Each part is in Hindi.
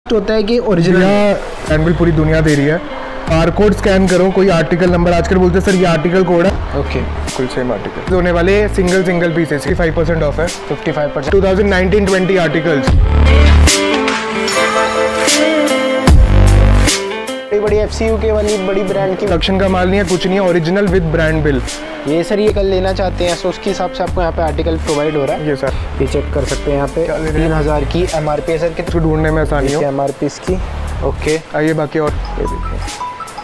होता है कि ओरिजिनल ब्रांड बिल पूरी दुनिया दे रही है। बारकोड स्कैन करो, कोई आर्टिकल नंबर, आजकल बोलते हैं सर ये आर्टिकल कोड है। ओके, बिल्कुल सेम आर्टिकल होने वाले सिंगल पीसेस 55% ऑफ है। 55% 2019-20 आर्टिकल्स। बड़ी FCU के वाली बड़ी ब्रांड की प्रोडक्शन का माल नहीं है, कुछ नहीं है, ओरिजिनल विद ब्रांड बिल। ये सर ये कल लेना चाहते हैं तो उसके हिसाब से आपको यहाँ पे आर्टिकल प्रोवाइड हो रहा है। ये सर ये चेक कर सकते हैं यहाँ पे 3000 की MRP है सर। इसको ढूंढने में आसानी हो MRP इसकी। ओके आइए बाकी और ये देखिए।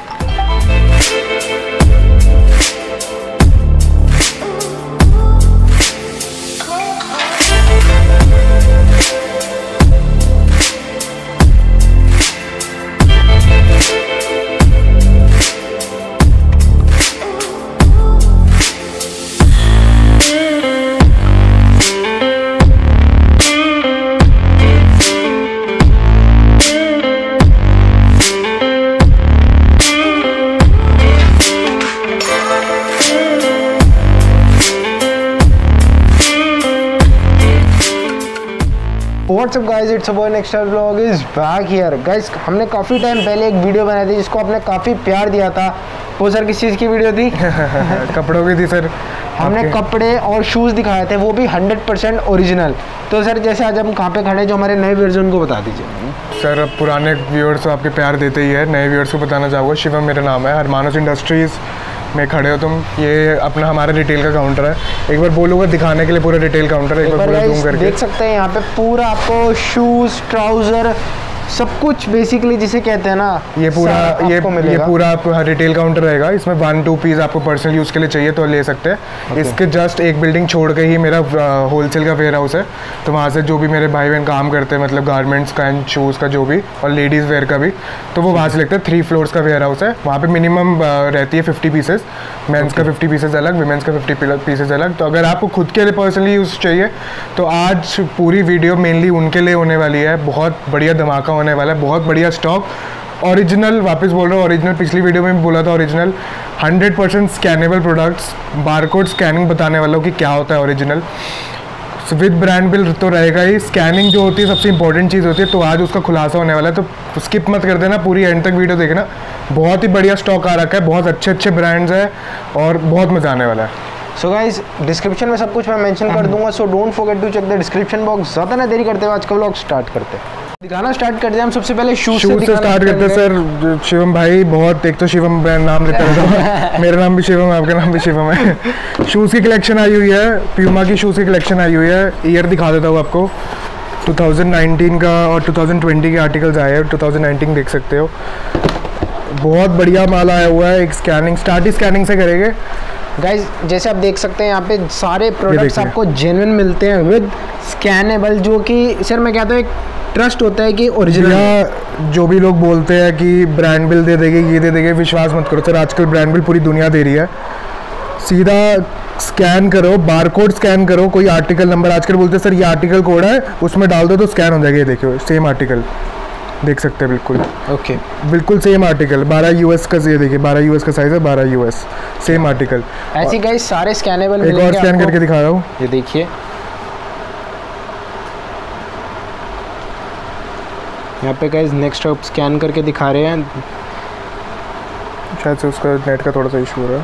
Whatsapp guys, it's a next vlog is back here. Guys हमने काफ़ी टाइम पहले एक वीडियो बनाई थी जिसको आपने काफ़ी प्यार दिया था। वो सर किस चीज़ की वीडियो थी? कपड़ों की थी सर। हमने कपड़े और शूज़ दिखाए थे, वो भी 100% ओरिजिनल। तो सर जैसे आज हम कहाँ पे खड़े हैं, जो हमारे नए व्यूअर्स उनको बता दीजिए। सर अब पुराने व्यूअर्स तो आपके प्यार देते ही है, नए व्यूअर्स को बताना चाहूँगा। शिवम मेरा नाम है, हरमानस इंडस्ट्रीज़ में खड़े हो तुम। ये अपना हमारा रिटेल का काउंटर है। एक बार बोलूँगा दिखाने के लिए पूरा रिटेल काउंटर है, एक बार पूरा जूम करके देख सकते हैं। यहाँ पे पूरा आपको शूज़, ट्राउज़र, सब कुछ बेसिकली जिसे कहते हैं ना, ये पूरा आपको रिटेल काउंटर रहेगा। इसमें 1-2 पीस आपको पर्सनल यूज़ के लिए चाहिए तो ले सकते हैं। इसके जस्ट एक बिल्डिंग छोड़ के ही मेरा होलसेल का वेयर हाउस है। तो वहाँ से जो भी मेरे भाई बहन काम करते हैं, मतलब गारमेंट्स का एंड शूज़ का जो भी, और लेडीज़ वेयर का भी, तो वो वहाँ से लेते हैं। 3 फ्लोर्स का वेयर हाउस है। वहाँ पे मिनिमम रहती है 50 पीसेस। मेंस का 50 पीसेस अलग, विमेंस का 50 पीसेस अलग। तो अगर आपको खुद के लिए पर्सनली यूज़ चाहिए तो आज पूरी वीडियो मेनली उनके लिए होने वाली है। बहुत बढ़िया धमाका होने वाला है, बहुत बढ़िया स्टॉक। ओरिजिनल, वापस बोल रहा हूँ ओरिजिनल, पिछली वीडियो में भी बोला था original. 100% scannable products, barcode scanning बताने वाला हूँ कि क्या होता है ओरिजिनल। विद ब्रांड बिल तो रहेगा ही। स्कैनिंग जो होती है सबसे इंपॉर्टेंट चीज़ होती है, तो आज उसका खुलासा होने वाला है। तो स्किप मत कर देना, पूरी एंड तक वीडियो देखना। बहुत ही बढ़िया स्टॉक आ रखा है, बहुत अच्छे ब्रांड्स हैं और बहुत मज़ा आने वाला है। सो गाइस डिस्क्रिप्शन में सब कुछ मैं मेंशन कर दूंगा, so don't forget to check the description box. ज़्यादा ना देरी करते हुए आज का व्लॉग स्टार्ट करते हैं। दिखाना स्टार्ट करते हैं हम सबसे पहले शूज से स्टार्ट करते हैं सर। शिवम भाई बहुत, एक तो शिवम नाम लेता है मेरा नाम भी शिवम है, आपका नाम भी शिवम है। शूज़ की कलेक्शन आई हुई है, प्यूमा की शूज़ की कलेक्शन आई हुई है। ईयर दिखा देता हूँ आपको, 2019 का और 2020 के आर्टिकल्स आए हैं। 2019 देख सकते हो, बहुत बढ़िया माल आया हुआ है। एक स्टार्टिंग से करेंगे गाइज। जैसे आप देख सकते हैं यहाँ पे सारे प्रोडक्ट्स आपको जेन्युइन मिलते हैं विद स्कैनेबल, जो कि सर मैं कहता हूँ एक ट्रस्ट होता है कि ओरिजिनल। जो भी लोग बोलते हैं कि ब्रांड बिल दे देंगे, ये दे देंगे, विश्वास मत करो सर। आजकल ब्रांड बिल पूरी दुनिया दे रही है। सीधा स्कैन करो, बारकोड स्कैन करो, कोई आर्टिकल नंबर, आजकल बोलते हैं सर ये आर्टिकल कोड है, उसमें डाल दो तो स्कैन हो जाएगा। ये देखियो सेम आर्टिकल देख सकते हैं, बिल्कुल ओके बिल्कुल सेम आर्टिकल। 12 US का, ये देखिए 12 US का साइज है, 12 US सेम आर्टिकल। ऐसी गाइस सारे स्कैनेबल एक और स्कैन करके दिखा रहा हूँ, ये देखिए। यहाँ पे गाइस नेक्स्ट आप स्कैन करके दिखा रहे हैं। शायद से उसका नेट का थोड़ा सा इशू हो रहा है।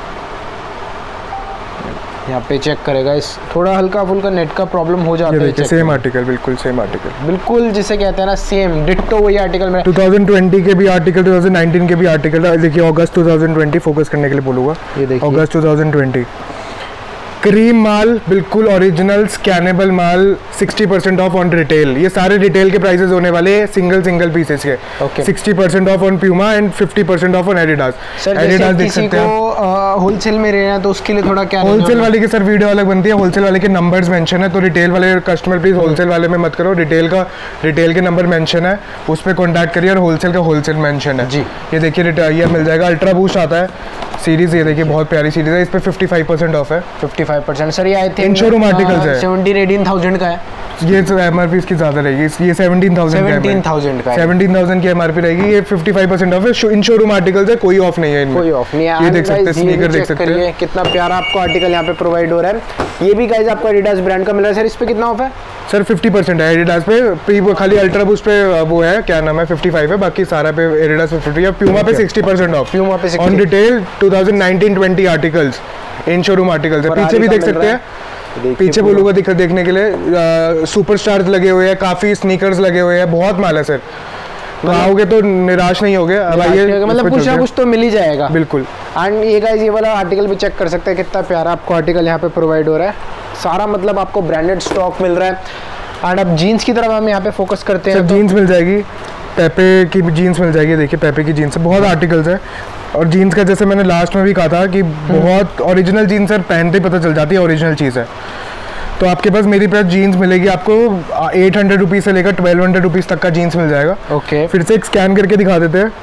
यहाँ पे चेक करेगा, इस थोड़ा हल्का फुल्का नेट का प्रॉब्लम हो जाता है। सेम आर्टिकल, बिल्कुल सेम आर्टिकल, बिल्कुल जिसे कहते हैं ना सेम डिट्टो वही आर्टिकल में। 2020 के भी आर्टिकल, 2019 के भी आर्टिकल। देखिए अगस्त 2020 फोकस करने के लिए बोलूँगा। ये देखिए अगस्त 2020 क्रीम माल, बिल्कुल ओरिजिनल स्कैनेबल माल, 60% ऑफ ऑन रिटेल। ये सारे रिटेल के प्राइसेस होने वाले सिंगल पीसेस के। 60% off on Puma and 50% off on Adidas. Adidas देख सकते हैं। होलसेल में रहना है तो उसके लिए थोड़ा क्या, होलसेल वाले की सर वीडियो अलग बनती है, होलसेल वाले के नंबर्स मेंशन है। तो रिटेल वाले कस्टमर प्लीज होलसेल वाले में मत करो। रिटेल के नंबर मेंशन है, उस पर कॉन्टैक्ट करिए। और होलसेल का होलसेल मेंशन है जी। ये देखिए ये मिल जाएगा। अल्ट्रा बूस्ट आता है सीरीज, ये देखिए बहुत प्यारी सीरीज है। इस पर 55% ऑफ है। 55% सर। ये I think in showroom articles है। 17-18,000 का है। ये MRP इसकी ज़्यादा रहेगी, ये 17,000 का 17,000 की MRP रहेगी। ये 55% ऑफ है। इन शोरूम आर्टिकल्स है, कोई ऑफ नहीं है इनमें, कोई ऑफ नहीं है। ये देख सकते हैं, स्नीकर देख सकते हैं, कितना प्यारा आपको आर्टिकल यहाँ पे प्रोवाइड हो रहा है। ये भी गाइस आपको एडिडास ब्रांड का मिल रहा है। सर इस पे कितना ऑफ है? सर 50% है एडिडास पे, खाली अल्ट्रा बूस्ट पे वो है, क्या नाम है, 55 है, बाकी सारा पे एडिडास पे 50 है। प्यूमा पे 60% ऑफ, प्यूमा पे 60 on retail 2019-20 articles, in showroom articles है। पीछे भी देख सकते हैं, पीछे बोलूँगा देखने के लिए सुपरस्टार्स लगे हुए हैं, काफ़ी स्नीकर्स लगे हुए हैं, बहुत माल है सर। तो आओगे तो निराश नहीं होगे, मतलब कुछ ना कुछ तो मिल ही जाएगा। बिल्कुल। एंड ये गाइस ये वाला आर्टिकल भी चेक कर सकते हैं, कितना प्यारा आपको आर्टिकल यहाँ पे प्रोवाइड हो रहा है। सारा मतलब आपको ब्रांडेड स्टॉक मिल रहा है। एंड अब जीन्स की तरफ हम यहाँ पे फोकस करते हैं। जीन्स मिल जाएगी, पेपे की जीन्स मिल जाएगी। देखिए पेपे की जीन्स बहुत आर्टिकल्स है, और जीन्स का जैसे मैंने लास्ट में भी कहा था कि बहुत ओरिजिनल जीन्स सर पहनते ही पता चल जाती है ओरिजिनल चीज़ है। तो आपके पास मेरी पास जीन्स मिलेगी आपको 800 रुपीज़ से लेकर 1200 रुपीज़ तक का जीन्स मिल जाएगा। ओके, फिर से एक स्कैन करके दिखा देते हैं।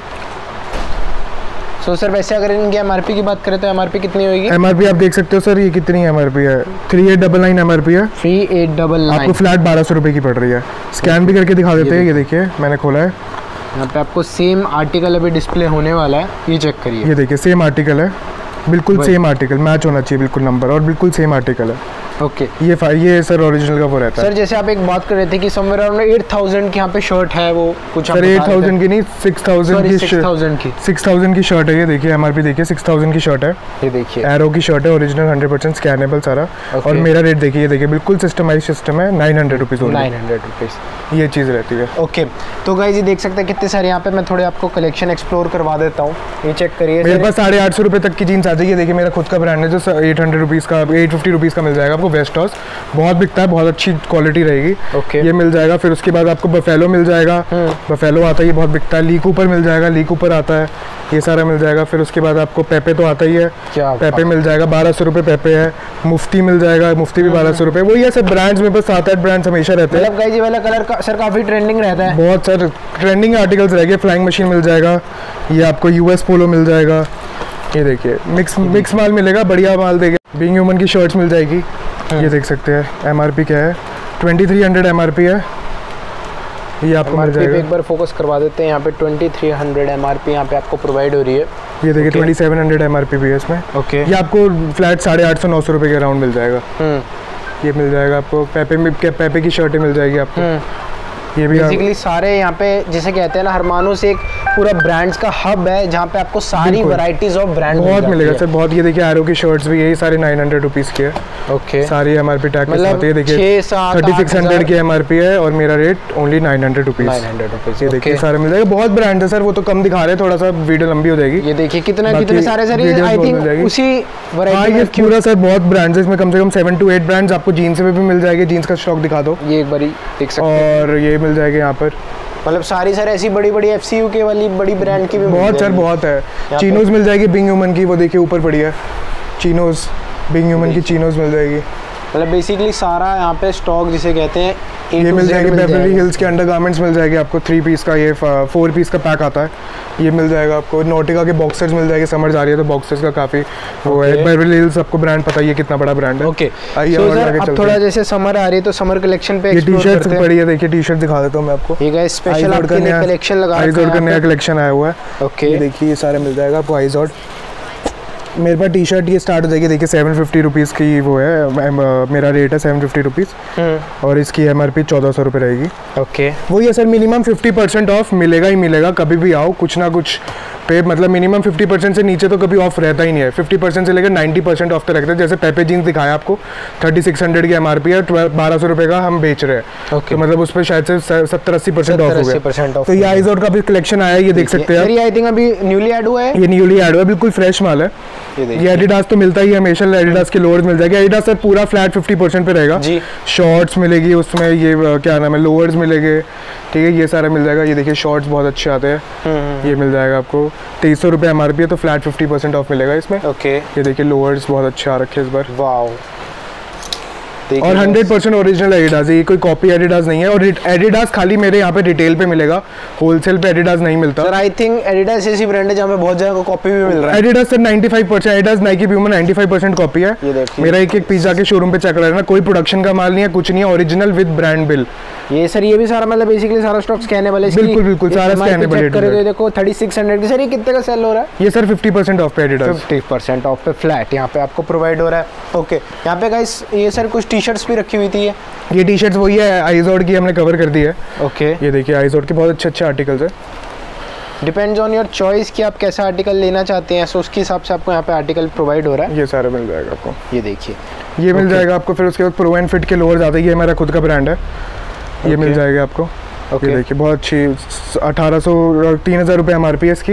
सो सर वैसे अगर इनकी MRP की बात करें तो MRP कितनी होगी? MRP आप देख सकते हो सर, ये कितनी MRP है, 3899 MRP है। 3899 आपको फ्लैट 1200 रुपये की पड़ रही है। स्कैन भी करके दिखा देते हैं, ये देखिए मैंने खोला है, यहाँ पे आपको सेम आर्टिकल अभी डिस्प्ले होने वाला है, ये चेक करिए। ये देखिए सेम आर्टिकल है, बिल्कुल सेम आर्टिकल, मैच होना चाहिए बिल्कुल नंबर, और बिल्कुल सेम आर्टिकल है। ओके, ये सर ओरिजिनल का वो रहता है। सर जैसे आप एक बात कर रहे थे कि समवेयर अराउंड 8000 की यहाँ पे शर्ट है, वो कुछ सर 8000 की नहीं, 6000 की 6000 की शर्ट है। ये देखिए MRP देखिए 6000 की शर्ट है, ये देखिए एरो की शर्ट है, ओरिजिनल 100% स्कैनेबल सारा। और मेरा रेट देखिए, ये देखिए बिल्कुल सिस्टमाइज सिस्टम है, 900 रुपीज़, 900 रुपीज़ ये चीज़ रहती है। ओके, तो गाइस ये देख सकते हैं कितने सारे यहाँ पे, मैं थोड़े आपको कलेक्शन एक्सप्लोर करवा देता हूँ। ये चेक करिए, मेरे पास 850 रुपये तक की जीन्स आ जाएगी। देखिए मेरा खुद का ब्रांड है जो 800 रुपीज़ का, 850 रुपीज़ का मिल जाएगा आपको। वेस्ट हाउस बहुत बिकता है, बहुत अच्छी क्वालिटी रहेगी। ओके, ये मिल जाएगा। फिर उसके बाद आपको बफेलो मिल जाएगा, बफेलो आता है, ये बहुत बिकता है। ली कूपर मिल जाएगा, ली कूपर आता है, ये सारा मिल जाएगा। फिर उसके बाद आपको पेपे तो आता ही है, पेपे मिल जाएगा, 1200 रुपये पेपे है। मुफ्ती मिल जाएगा, मुफ्ती भी 1200 रुपये। वही है सब ब्रांड्स, मेरे पास 7-8 ब्रांड्स हमेशा रहते हैं। गाइस ये वाला कलर का सर काफ़ी ट्रेंडिंग रहता है, बहुत सर ट्रेंडिंग आर्टिकल्स रहेंगे। फ्लाइंग मशीन मिल जाएगा, ये आपको US पोलो मिल जाएगा। ये देखिए मिक्स माल मिलेगा, बढ़िया माल देगा। बीइंग ह्यूमन की शर्ट्स मिल जाएगी, ये देख सकते हैं। MRP क्या है, 2300 MRP है, ये आपको मिल जाएगा। एक बार फोकस करवा देते हैं, यहाँ पे 2300 MRP यहाँ पे आपको प्रोवाइड हो रही है। ये देखिए 2700 MRP भी है इसमें। ओके, ये आपको फ्लैट 850-900 रुपये के अराउंड मिल जाएगा। ये मिल जाएगा आपको। पेपे की शर्टें मिल जाएगी आपको। ये भी बेसिकली सारे यहाँ पे जैसे कहते हैं ना, हरमानोस एक पूरा ब्रांड्स का हब है जहाँ पे आपको सारी वैरायटीज ऑफ ब्रांड बहुत मिलेगा सर, बहुत। ये देखिए एरो की शर्ट्स भी, यही सारे 900 रुपीज़ की है। ओके, सारी MRP टैग के साथ। ये देखिए 3600 की MRP है, और मेरा रेट ओनली 900 रुपीज़। ये देखिए सारे मिल जाएगा। बहुत ब्रांड है सर, वो तो कम दिखा रहे हैं, थोड़ा सा वीडियो लंबी हो जाएगी। ये देखिए कितने सारे सर, आई थिंक उसी वैरायटी में पूरा सर बहुत ब्रांड्स है इसमें, कम से कम 7 to 8 ब्रांड्स आपको जीन्स में भी मिल जाएंगे। जीन्स का स्टॉक दिखा दो, ये एक बारी देख सकते हैं। और ये मिल जाएगा यहाँ पर, मतलब सारी सर ऐसी बड़ी FCU के वाली बड़ी ब्रांड की भी बहुत सर, बहुत है। चीनोज मिल जाएगी बीइंग ह्यूमन की, वो देखिए ऊपर पड़ी है चीनोज, बीइंग ह्यूमन की चीनोज मिल जाएगी। मतलब बेसिकली सारा यहाँ पे स्टॉक जिसे कहते हैं, ये मिल जाएगी। बेवरली हिल्स के अंडरगारमेंट्स मिल जाएगी आपको, 3 पीस का, ये 4 पीस का पैक आता है, ये मिल जाएगा आपको। नोटिका के बॉक्सर्स मिल जाएंगे, समर जा रही है तो बॉक्सर्स का काफ़ी वो है। बेवरली हिल्स आपको ब्रांड पता ही है कितना बड़ा ब्रांड है। ओके, अब थोड़ा जैसे समर आ रही है तो समर कलेक्शन पे टी-शर्ट्स पड़ी है, देखिए टी-शर्ट दिखा देता हूँ मैं आपको। ये गाइस स्पेशल आपके लिए कलेक्शन लगा रखा है, आइजॉड का नया कलेक्शन आया हुआ है। ओके, ये देखिए ये सारे मिल जाएगा आपको आइजॉड। मेरे पास टी-शर्ट ये स्टार्ट हो जाएगी, देखिए 750 रुपीज़ की वो है, मेरा रेट है 750 रुपीज़, और इसकी MRP 1400 रुपये रहेगी। ओके, वही है सर, मिनिमम 50% ऑफ मिलेगा ही मिलेगा, कभी भी आओ कुछ ना कुछ पे, मतलब मिनिमम 50% से नीचे तो कभी ऑफ रहता ही नहीं है। 50% से लेकर 90% ऑफ तो रखते हैं। जैसे पेपे जीन्स दिखाया आपको, 3600 की MRP है, 1200 रुपये का हम बेच रहे हैं। तो मतलब उस पर शायद से 70-80% ऑफ हो गया। तो ये आइजॉड का भी कलेक्शन आया है, ये देख सकते हैं। ये आई थिंक अभी न्यूली ऐड हुआ है, ये न्यूली ऐड हुआ है, बिल्कुल फ्रेश माल है। ये एडिडास तो मिलता ही है हमेशा, एडिडास के लोअर्स मिल जाएंगे। एडिडास सर पूरा फ्लैट 50% पे रहेगा जी। शॉर्ट्स मिलेगी उसमें, ये क्या नाम है, लोअर्स मिलेंगे, ठीक है, ये सारा मिल जाएगा। ये देखिए शॉर्ट्स बहुत अच्छे आते हैं, ये मिल जाएगा आपको। 2300 रुपये MRP है, तो फ्लैट 50% ऑफ मिलेगा इसमें। ओके, ये देखिए लोअर्स बहुत अच्छे आ रखे हैं इस बार। वाओ, और 100% ओरिजिनल एडिडास है, ये कोई कॉपी एडिडास नहीं है। और एडिडास खाली मेरे यहाँ पे रिटेल पे मिलेगा, होलसेल पे एडिडास नहीं मिलता सर। आई थिंक एडिडास ऐसी ब्रांड है जहाँ पे बहुत जगह कॉपी भी मिल रहा है। Adidas sir 95%, Adidas Nike Puma 95% copy है। मेरा एक पीस जाके शोरूम पे चेक कर लेना, कोई प्रोडक्शन का माल नहीं है, कुछ नहीं है, ओरिजिनल विद ब्रांड बिल। ये सर ये भी सारा मतलब बेसिकली सारा स्टॉक स्कैनेबल है। बिल्कुल बिल्कुल सारा स्कैनेबल है। तो देखो 3600 की। सर ये कितने का सेल हो रहा है? ये सर 50% ऑफ पे एडिडास, 50% ऑफ पे फ्लैट यहाँ पे आपको प्रोवाइड हो रहा है। ओके, यहाँ पे गाइस ये सर कुछ टी शर्ट्स भी रखी हुई थी। ये टी शर्ट्स वही है, आइजोड की हमने कवर कर दी है। ओके, ये देखिए आइजोड के बहुत अच्छे अच्छे आर्टिकल्स है। डिपेंड्स ऑन योर चॉइस कि आप कैसा आर्टिकल लेना चाहते हैं, सो उसके हिसाब से आपको यहाँ पे आर्टिकल प्रोवाइड हो रहा है। ये सारा मिल जाएगा आपको, ये देखिए ये मिल जाएगा आपको। फिर उसके बाद प्रो एंड फिट के लोअर आते हैं, ये हमारा खुद का ब्रांड है, ये मिल जाएगा आपको। ये देखिए बहुत अच्छी 1800 3000 रुपये MRP है इसकी।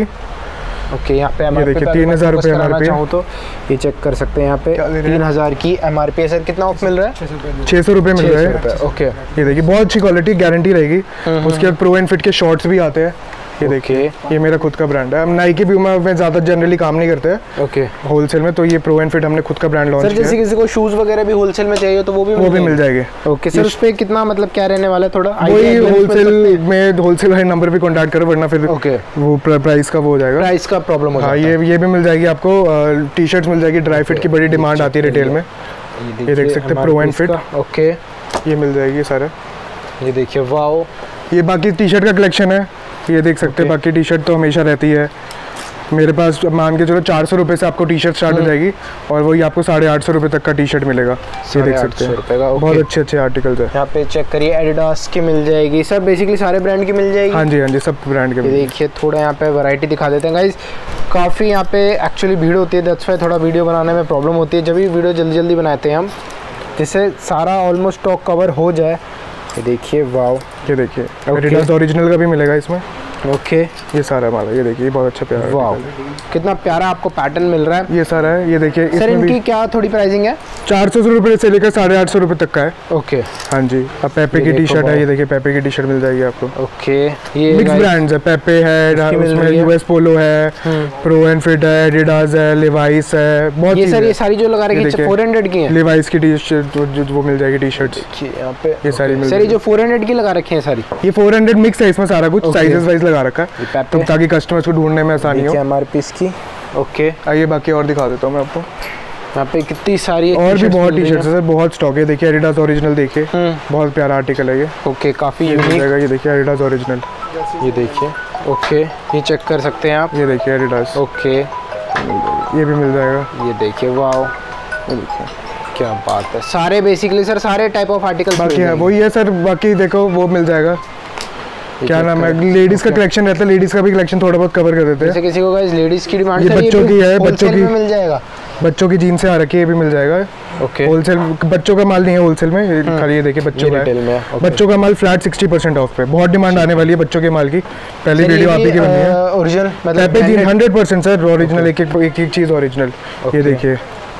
ओके, यहाँ पे ये देखिए 3000 रुपये MRP चाहूँ तो ये चेक कर सकते हैं। यहाँ पे 3000 की MRP है सर। कितना ऑफ मिल रहा है? 600 रुपये मिल रहा है। ओके, ये देखिए बहुत अच्छी क्वालिटी, गारंटी रहेगी। उसके बाद प्रो एंड फिट के शॉर्ट्स भी आते हैं। ये देखिए ये मेरा खुद का ब्रांड है। हम नाइकी प्यूमा में ज़्यादा जनरली काम नहीं करते हैं। ओके, होलसेल में, तो ये प्रो एंड फिट हमने खुद का ब्रांड लॉन्च किया। सर जैसे किसी को शूज़ वगैरह भी होलसेल में चाहिए तो वो भी मिल जाएंगे। ओके सर, उस पे कितना मतलब क्या रहने वाला है? थोड़ा वही होलसेल में, होलसेल वाले नंबर पे कांटेक्ट करो, वरना फिर वो प्राइस का वो हो जाएगा, प्राइस का प्रॉब्लम हो जाएगा। हाँ, ये भी मिल जाएगी आपको। टी शर्ट्स मिल जाएगी, ड्राई फिट की बड़ी डिमांड आती है रिटेल में। ये देख सकते हैं प्रो एंड फिट। ओके, ये मिल जाएगी सारा। ये देखिए वाओ, ये बाकी टी शर्ट का कलेक्शन है, ये देख सकते हैं। बाकी टी शर्ट तो हमेशा रहती है मेरे पास। मान के चलो 400 रुपये से आपको टी शर्ट स्टार्ट हो जाएगी, और वही आपको 850 रुपये तक का टी शर्ट मिलेगा। ये देख सकते हैं, बहुत अच्छे अच्छे आर्टिकल्स है। यहाँ पे चेक करिए, एडिडास की मिल जाएगी सर, बेसिकली सारे ब्रांड की मिल जाएगी। हाँ जी हाँ जी, सब ब्रांड के। देखिए थोड़ा यहाँ पे वैरायटी दिखा देते हैं गाइस। काफ़ी यहाँ पे एक्चुअली भीड़ होती है, दैट्स व्हाई थोड़ा वीडियो बनाने में प्रॉब्लम होती है। जब भी वीडियो जल्दी जल्दी बनाते हैं हम, जिससे सारा ऑलमोस्ट स्टॉक कवर हो जाए। ये देखिए वाओ, ये देखिए एडिडास ओरिजिनल का भी मिलेगा इसमें। ओके, ये सारा माल है। ये देखिए बहुत अच्छा प्यारा, वाओ कितना प्यारा आपको पैटर्न मिल रहा है। ये सारा है, ये देखिए। सर इनकी क्या थोड़ी प्राइसिंग है? 400 रुपये से लेकर 850 रुपये तक का है। ओके, हाँ जी। अब पेपे की टी शर्ट है, ये देखिए पेपे की टी शर्ट मिल जाएगी आपको। ओके, ये मिक्स ब्रांड्स है, पेपे है, उसमें यूएस पोलो है, प्रो एंड फिट है, एडिडास है, लिवाइस है, बहुत। ये सर ये सारी जो लगा रखी है 400 की है। लिवाइस की टी शर्ट वो मिल जाएगी, टी शर्ट्स यहाँ पे ये सारी मिल। सर ये जो 400 की लगा रखी है सारी, ये 400 मिक्स है, इसमें सारा कुछ साइजेस वाइज लगा रखा है, तो ताकि कस्टमर्स को ढूंढने में आसानी हो। MRP की। ओके, आइए बाकी और दिखा देता हूँ मैं आपको। यहाँ पे कितनी सारी और भी बहुत टी शर्ट्स है सर, बहुत स्टॉक है। देखिए एडिडास ओरिजिनल, देखिए बहुत प्यारा आर्टिकल है ये। ओके, काफ़ी ये मिल जाएगा। ये देखिए एडिडास ओरिजिनल, ये देखिए। ओके, ये चेक कर सकते हैं आप। ये देखिए एडिडास। ओके, ये भी मिल जाएगा। ये देखिए वाओ, ये देखिए क्या बात है। सारे बेसिकली सर सारे टाइप ऑफ आर्टिकल बाकी है, वही है सर। बाकी देखो वो मिल जाएगा, क्या नाम है, लेडीज का कलेक्शन रहता है, लेडीज का भी कलेक्शन थोड़ा बहुत कवर कर देते हैं। जैसे किसी को गाइस लेडीज की डिमांड है, बच्चों की है, बच्चों की मिल जाएगा। बच्चों की जीन्स से आ रखी है, ये भी मिल जाएगा। ओके, होलसेल बच्चों का माल नहीं है, होलसेल में खाली। ये देखिए बच्चों का है, बच्चों का माल फ्लैट 60% ऑफ पे। बहुत डिमांड आने वाली है बच्चों के माल की, पहली वीडियो आप ही की बनी है। ओरिजिनल मतलब 100% सर, ओरिजिनल, एक एक चीज़ ओरिजिनल। ये देखिए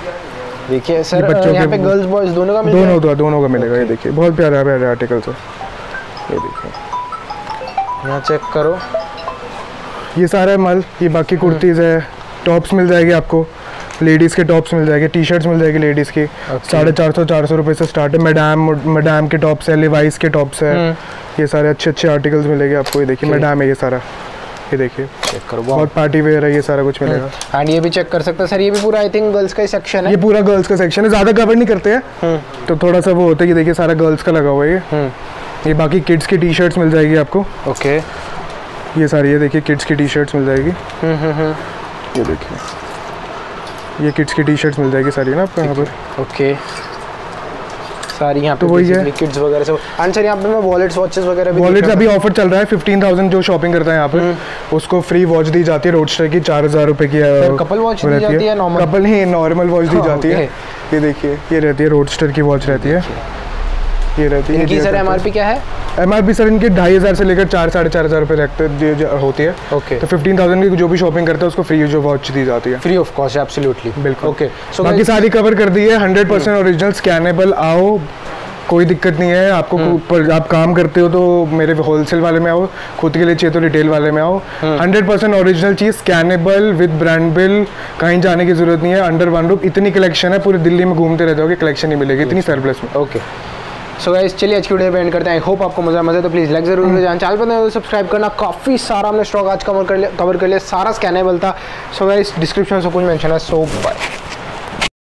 सर, यहाँ पे गर्ल्स बॉयज दोनों का दोनों का मिलेगा। ये देखिए बहुत प्यारा प्यारा आर्टिकल है, ये देखिए यहाँ चेक करो। ये सारा माल। ये बाकी कुर्तीज़ है, टॉप्स मिल जाएगी आपको, लेडीज़ के टॉप्स मिल जाएंगे, टी शर्ट्स मिल जाएगी लेडीज़ की। 450 रुपये से स्टार्ट है। मैडम के टॉप्स है, लिवाइस के टॉप्स है, ये सारे अच्छे अच्छे आर्टिकल्स मिलेंगे आपको। ये देखिए मैडम है, ये सारा, ये देखिए चेक करो, बहुत पार्टी वेयर है, ये सारा कुछ मिलेगा। एंड ये भी चेक कर सकते हैं सर, ये भी पूरा आई थिंक गर्ल्स का ही सेक्शन है। ये पूरा गर्ल्स का सेक्शन है, ज़्यादा कवर नहीं करते हैं तो थोड़ा सा वो होता है। ये देखिए सारा गर्ल्स का लगा हुआ है। ये बाकी किड्स की टी शर्ट्स मिल जाएगी आपको। ओके, ये सारी, ये देखिए किड्स की टी शर्ट्स मिल जाएगी। ये देखिए ये किड्स की टी शर्ट्स मिल जाएगी सारी ना आपको यहाँ पर। ओके, सारी यहाँ तो वही है किड्स वगैरह सब। एंड सर यहाँ पे मैं वॉलेट्स वॉचेस वगैरह भी, वॉलेट्स अभी ऑफर चल रहा है। 15,000 जो शॉपिंग करता है यहाँ पे उसको फ्री वॉच दी जाती है, रोडस्टर की 4000 रुपये की। कपल वॉच दी जाती है, नॉर्मल कपल नहीं, नॉर्मल वॉच दी जाती है। ये देखिए ये रहती है, रोडस्टर की वॉच रहती है, ये रहती है। इनकी सर MRP क्या है? MRP सर इनकी 2500 से लेकर 4-4.5 रुपये होती है। ओके, तो 15,000 की जो भी शॉपिंग करता है उसको फ्री जो वॉच दी जाती है, फ्री ऑफ कॉस्ट। एब्सोल्युटली, बिल्कुल। ओके, बाकी सारी कवर कर दी है। 100% ओरिजिनल, स्कैनेबल। आओ कोई दिक्कत नहीं है आपको। पर आप काम करते हो तो मेरे होलसेल वाले में आओ, खुद के लिए चाहिए तो रिटेल वाले में आओ। 100% ओरिजिनल चीज़, स्कैनेबल, विद ब्रांड बिल, कहीं जाने की जरूरत नहीं है, अंडर वन रूफ। इतनी कलेक्शन है, पूरी दिल्ली में घूमते रह जाओगे, कलेक्शन नहीं मिलेगी इतनी सरप्लस में। ओके सो गाइस, चलिए आज की वीडियो पे एंड करते हैं। आई होप आपको मजा तो प्लीज़ लाइक जरूर करें, चैनल पर सब्सक्राइब करना। काफ़ी सारा हमने स्टॉक आज कवर कर लिया, सारा स्कैनेबल था। सो गाइस डिस्क्रिप्शन में सब कुछ मेंशन है। So bye.